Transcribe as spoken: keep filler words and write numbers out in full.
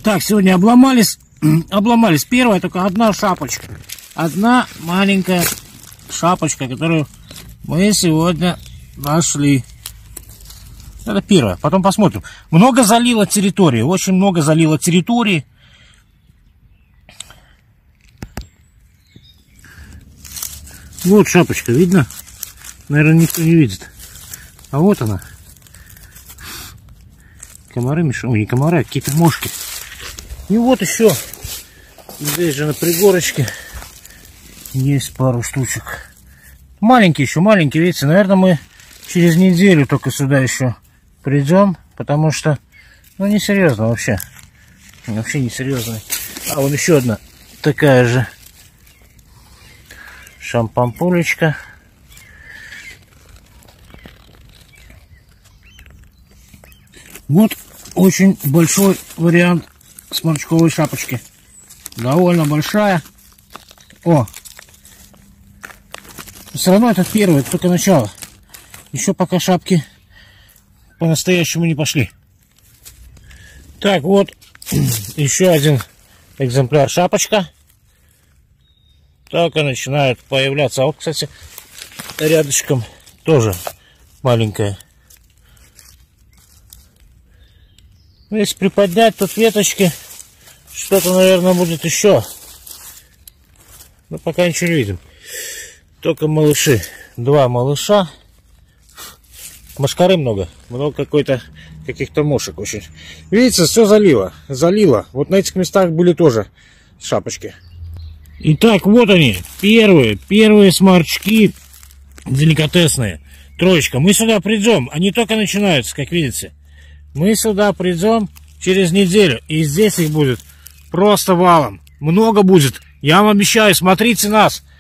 Так, сегодня обломались. Обломались. Первая только одна шапочка. Одна маленькая шапочка, которую мы сегодня нашли. Это первое. Потом посмотрим. Много залило территории. Очень много залило территории. Вот шапочка, видно? Наверное, никто не видит. А вот она. Комары мешают. Не комары, а какие-то мошки. И вот еще. Здесь же на пригорочке есть пару штучек. Маленькие еще, маленькие. Видите, наверное, мы через неделю только сюда еще придем. Потому что, ну, несерьезно вообще. Вообще несерьезно. А вон еще одна такая же шампампулечка. Вот очень большой вариант сморчковой шапочки. Довольно большая. О! Все равно это первое, это только начало. Еще пока шапки по-настоящему не пошли. Так, вот еще один экземпляр шапочка. Только начинает появляться. А вот, кстати, рядышком тоже маленькая. Если приподнять тут веточки, что-то, наверное, будет еще. Но пока ничего не видим. Только малыши. Два малыша. Мошкары много. Много какой-то каких-то мошек очень. Видите, все залило. Залило. Вот на этих местах были тоже шапочки. Итак, вот они. Первые. Первые сморчки деликатесные. Троечка. Мы сюда придем. Они только начинаются, как видите. Мы сюда придем через неделю. И здесь их будет просто валом. Много будет. Я вам обещаю. Смотрите нас.